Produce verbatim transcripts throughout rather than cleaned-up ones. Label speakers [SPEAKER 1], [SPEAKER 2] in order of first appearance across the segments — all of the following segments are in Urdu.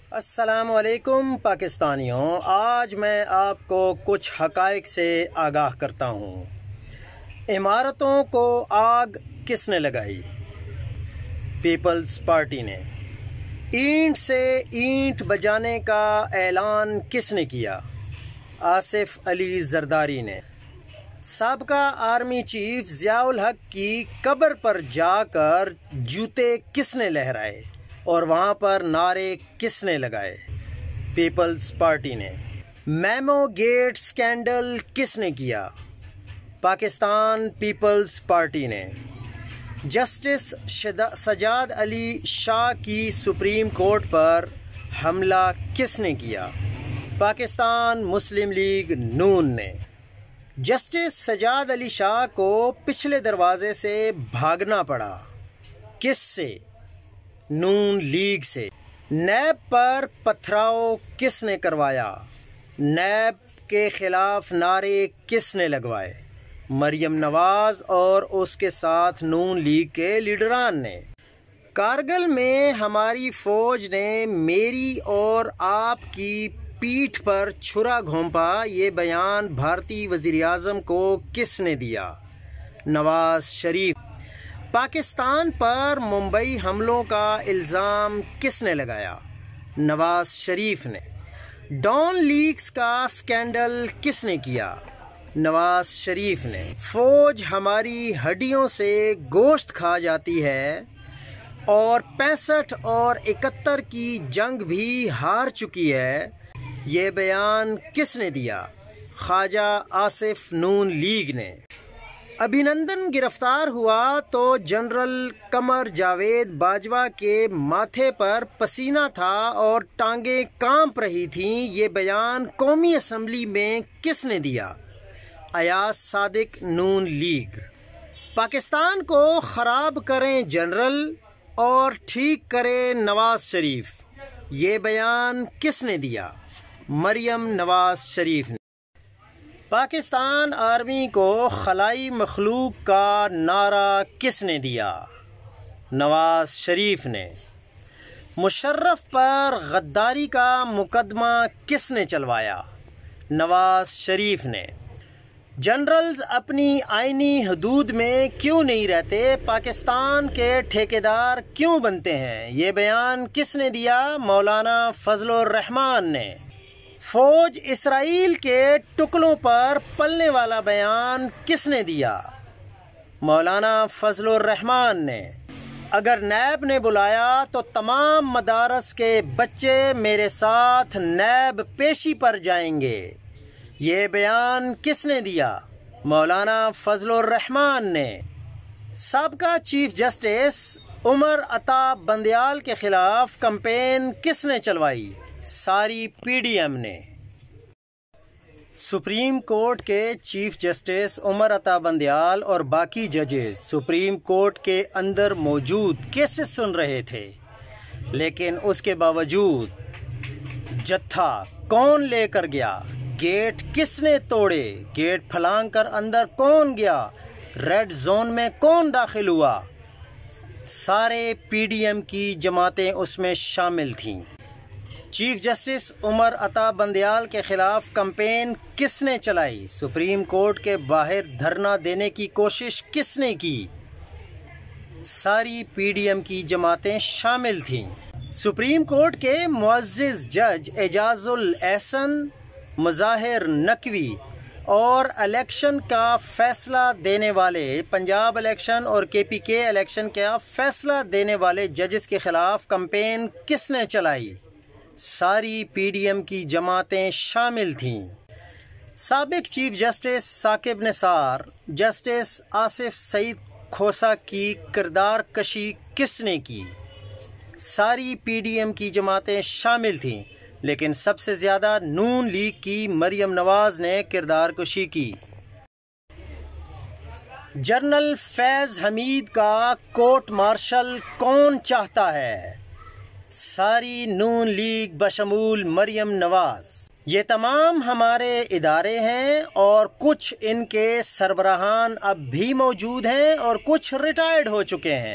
[SPEAKER 1] السلام علیکم پاکستانیوں، آج میں آپ کو کچھ حقائق سے آگاہ کرتا ہوں۔ عمارتوں کو آگ کس نے لگائی؟ پیپلز پارٹی نے۔ اینٹ سے اینٹ بجانے کا اعلان کس نے کیا؟ آصف علی زرداری نے۔ سابقہ آرمی چیف ضیاء الحق کی قبر پر جا کر جوتے کس نے لہرائے اور وہاں پر نعرے کس نے لگائے؟ پیپلز پارٹی نے۔ میمو گیٹ سکینڈل کس نے کیا؟ پاکستان پیپلز پارٹی نے۔ جسٹس سجاد علی شاہ کی سپریم کورٹ پر حملہ کس نے کیا؟ پاکستان مسلم لیگ نون نے۔ جسٹس سجاد علی شاہ کو پچھلے دروازے سے بھاگنا پڑا، کس سے؟ نون لیگ سے۔ نیب پر پتھراؤ کس نے کروایا؟ نیب کے خلاف نعرے کس نے لگوائے؟ مریم نواز اور اس کے ساتھ نون لیگ کے لیڈران نے۔ کارگل میں ہماری فوج نے میری اور آپ کی پیٹھ پر چھرا گھونپا، یہ بیان بھارتی وزیر اعظم کو کس نے دیا؟ نواز شریف۔ پاکستان پر ممبئی حملوں کا الزام کس نے لگایا؟ نواز شریف نے۔ ڈان لیکس کا سکینڈل کس نے کیا؟ نواز شریف نے۔ فوج ہماری ہڈیوں سے گوشت کھا جاتی ہے اور پینسٹھ اور اکہتر کی جنگ بھی ہار چکی ہے، یہ بیان کس نے دیا؟ خواجہ آصف نون لیگ نے۔ ابھینندن گرفتار ہوا تو جنرل قمر جاوید باجوہ کے ماتھے پر پسینہ تھا اور ٹانگیں کانپ رہی تھیں، یہ بیان قومی اسمبلی میں کس نے دیا؟ ایاز صادق نون لیگ۔ پاکستان کو خراب کریں جنرل اور ٹھیک کرے نواز شریف، یہ بیان کس نے دیا؟ مریم نواز شریف نے۔ پاکستان آرمی کو خلائی مخلوق کا نعرہ کس نے دیا؟ نواز شریف نے۔ مشرف پر غداری کا مقدمہ کس نے چلوایا؟ نواز شریف نے۔ جنرلز اپنی آئینی حدود میں کیوں نہیں رہتے؟ پاکستان کے ٹھیکیدار کیوں بنتے ہیں؟ یہ بیان کس نے دیا؟ مولانا فضل الرحمان نے۔ فوج اسرائیل کے ٹکڑوں پر پلنے والا بیان کس نے دیا؟ مولانا فضل الرحمان نے۔ اگر نیب نے بلایا تو تمام مدارس کے بچے میرے ساتھ نیب پیشی پر جائیں گے، یہ بیان کس نے دیا؟ مولانا فضل الرحمان نے۔ سابقہ چیف جسٹس عمر عطا بندیال کے خلاف کمپین کس نے چلوائی؟ ساری پی ڈی ایم نے۔ سپریم کورٹ کے چیف جسٹس عمر عطا بندیال اور باقی ججز سپریم کورٹ کے اندر موجود کیسز سن رہے تھے، لیکن اس کے باوجود جتھا کون لے کر گیا؟ گیٹ کس نے توڑے؟ گیٹ پھلانگ کر اندر کون گیا؟ ریڈ زون میں کون داخل ہوا؟ سارے پی ڈی ایم کی جماعتیں اس میں شامل تھیں۔ چیف جسٹس عمر عطا بندیال کے خلاف کمپین کس نے چلائی؟ سپریم کورٹ کے باہر دھرنا دینے کی کوشش کس نے کی؟ ساری پی ڈی ایم کی جماعتیں شامل تھیں۔ سپریم کورٹ کے معزز جج اعجاز الاحسن مظاہر نقوی اور الیکشن کا فیصلہ دینے والے پنجاب الیکشن اور کے پی کے الیکشن کا فیصلہ دینے والے ججز کے خلاف کمپین کس نے چلائی؟ ساری پی ڈی ایم کی جماعتیں شامل تھیں۔ سابق chief justice Saqib Nisar, justice Asif Saeed Khosa کی کردار کشی کس نے کی؟ ساری پی ڈی ایم کی جماعتیں شامل تھیں، لیکن سب سے زیادہ نون لیگ کی مریم نواز نے کردار کشی کی۔ جنرل فیض حمید کا کورٹ مارشل کون چاہتا ہے؟ ساری نون لیگ بشمول مریم نواز۔ یہ تمام ہمارے ادارے ہیں اور کچھ ان کے سربراہان اب بھی موجود ہیں اور کچھ ریٹائرڈ ہو چکے ہیں۔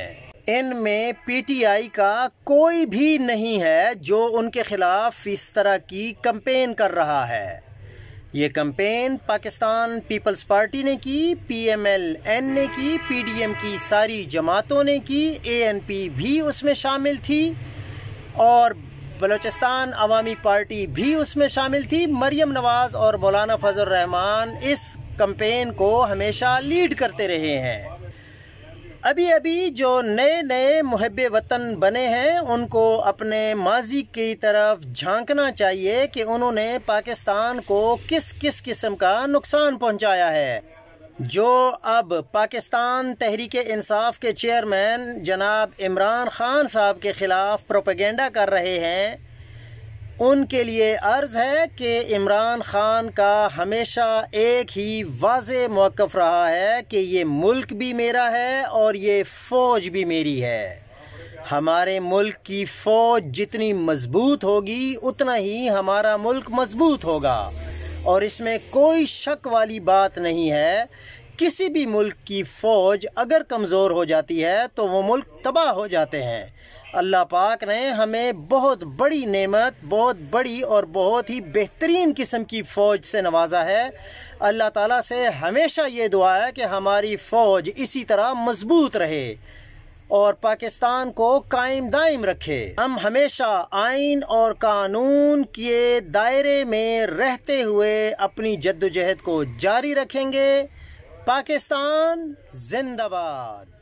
[SPEAKER 1] ان میں پی ٹی آئی کا کوئی بھی نہیں ہے جو ان کے خلاف اس طرح کی کمپین کر رہا ہے۔ یہ کمپین پاکستان پیپلز پارٹی نے کی، پی ایم ایل این نے کی، پی ڈی ایم کی ساری جماعتوں نے کی، اے این پی بھی اس میں شامل تھی اور بلوچستان عوامی پارٹی بھی اس میں شامل تھی۔ مریم نواز اور مولانا فضل الرحمان اس کمپین کو ہمیشہ لیڈ کرتے رہے ہیں۔ ابھی ابھی جو نئے نئے محب وطن بنے ہیں ان کو اپنے ماضی کی طرف جھانکنا چاہیے کہ انہوں نے پاکستان کو کس کس قسم کا نقصان پہنچایا ہے۔ جو اب پاکستان تحریک انصاف کے چیئرمین جناب عمران خان صاحب کے خلاف پروپیگنڈا کر رہے ہیں، ان کے لیے عرض ہے کہ عمران خان کا ہمیشہ ایک ہی واضح موقف رہا ہے کہ یہ ملک بھی میرا ہے اور یہ فوج بھی میری ہے۔ ہمارے ملک کی فوج جتنی مضبوط ہوگی اتنا ہی ہمارا ملک مضبوط ہوگا، اور اس میں کوئی شک والی بات نہیں ہے۔ کسی بھی ملک کی فوج اگر کمزور ہو جاتی ہے تو وہ ملک تباہ ہو جاتے ہیں۔ اللہ پاک نے ہمیں بہت بڑی نعمت، بہت بڑی اور بہت ہی بہترین قسم کی فوج سے نوازا ہے۔ اللہ تعالیٰ سے ہمیشہ یہ دعا ہے کہ ہماری فوج اسی طرح مضبوط رہے اور پاکستان کو قائم دائم رکھے۔ ہم ہمیشہ آئین اور قانون کے دائرے میں رہتے ہوئے اپنی جدوجہد کو جاری رکھیں گے۔ پاکستان زندہ باد۔